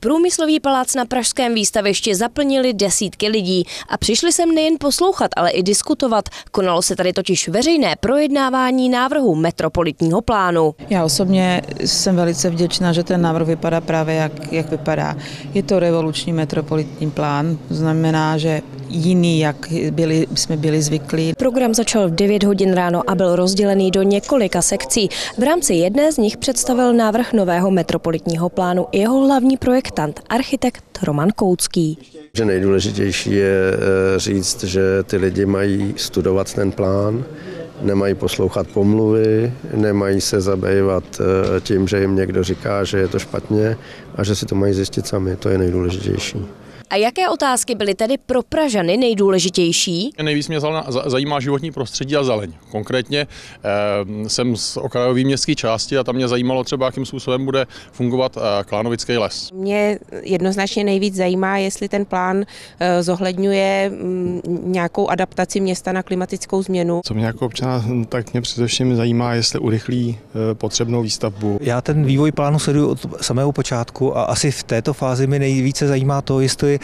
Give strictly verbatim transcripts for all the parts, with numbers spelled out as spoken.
Průmyslový palác na pražském výstavišti zaplnili desítky lidí a přišli sem nejen poslouchat, ale i diskutovat. Konalo se tady totiž veřejné projednávání návrhu metropolitního plánu. Já osobně jsem velice vděčná, že ten návrh vypadá právě jak, jak vypadá. Je to revoluční metropolitní plán, znamená, že jiný, jak byli, jsme byli zvyklí. Program začal v devět hodin ráno a byl rozdělený do několika sekcí. V rámci jedné z nich představil návrh nového metropolitního plánu i jeho hlavní projektant, architekt Roman Koucký. Že nejdůležitější je říct, že ty lidi mají studovat ten plán, nemají poslouchat pomluvy, nemají se zabývat tím, že jim někdo říká, že je to špatně a že si to mají zjistit sami. To je nejdůležitější. A jaké otázky byly tedy pro Pražany nejdůležitější? Nejvíc mě zajímá životní prostředí a zeleň. Konkrétně eh, jsem z okrajové městské části a tam mě zajímalo třeba, jakým způsobem bude fungovat eh, Klánovický les. Mě jednoznačně nejvíc zajímá, jestli ten plán eh, zohledňuje m, nějakou adaptaci města na klimatickou změnu. Co mě jako občana, tak mě především zajímá, jestli urychlí eh, potřebnou výstavbu. Já ten vývoj plánu sleduju od samého počátku a asi v této fázi mi nejvíce zajímá to, jestli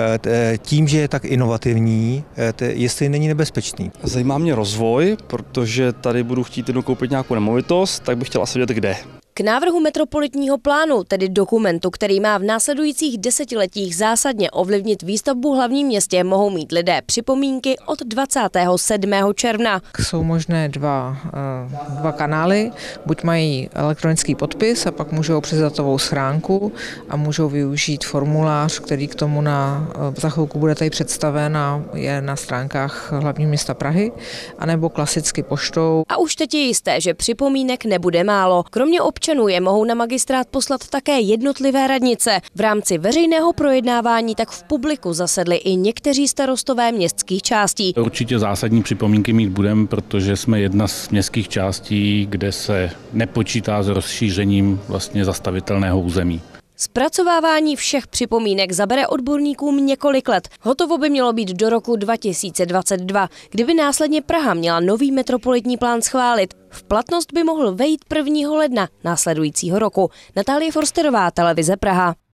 tím, že je tak inovativní, jestli není nebezpečný. Zajímá mě rozvoj, protože tady budu chtít jednou koupit nějakou nemovitost, tak bych chtěl asi vědět kde. K návrhu metropolitního plánu, tedy dokumentu, který má v následujících desetiletích zásadně ovlivnit výstavbu v hlavním městě, mohou mít lidé připomínky od dvacátého sedmého června. Jsou možné dva, dva kanály, buď mají elektronický podpis a pak můžou přes datovou schránku a můžou využít formulář, který k tomu na, za chvilku bude tady představen a je na stránkách hlavního města Prahy, anebo klasicky poštou. A už teď je jisté, že připomínek nebude málo. Kromě občanů je mohou na magistrát poslat také jednotlivé radnice. V rámci veřejného projednávání tak v publiku zasedli i někteří starostové městských částí. Určitě zásadní připomínky mít budeme, protože jsme jedna z městských částí, kde se nepočítá s rozšířením vlastně zastavitelného území. Zpracovávání všech připomínek zabere odborníkům několik let. Hotovo by mělo být do roku dva tisíce dvacet dva, kdyby následně Praha měla nový metropolitní plán schválit. V platnost by mohl vejít prvního ledna následujícího roku. Natálie Forsterová, televize Praha.